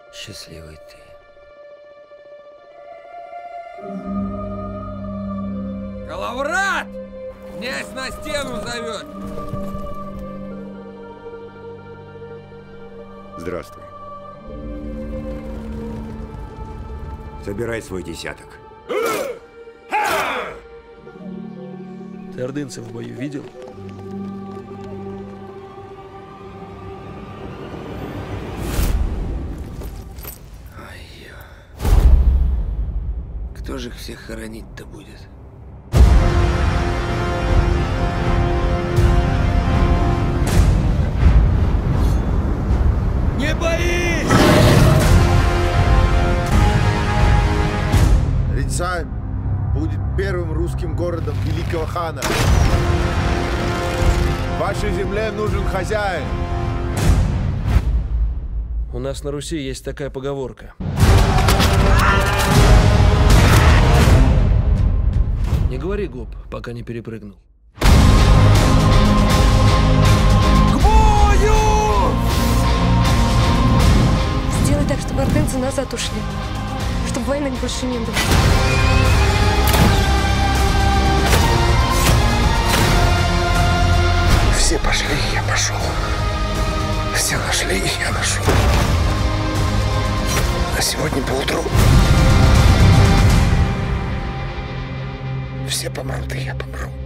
Счастливый ты. Калаврат! Князь на стену зовет! Здравствуй. Собирай свой десяток. Ты ордынцев в бою видел? Ай-ё. Кто же их всех хоронить-то будет? Не боись! Рязань будет первым русским городом великого хана. Вашей земле нужен хозяин. У нас на Руси есть такая поговорка. Не говори гоп, пока не перепрыгнул. К бою! Сделай так, чтобы ордынцы назад ушли. Чтобы войны больше не было. Все пошли, я пошел. Все нашли, я нашел. А сегодня поутру все помрут, и я помру.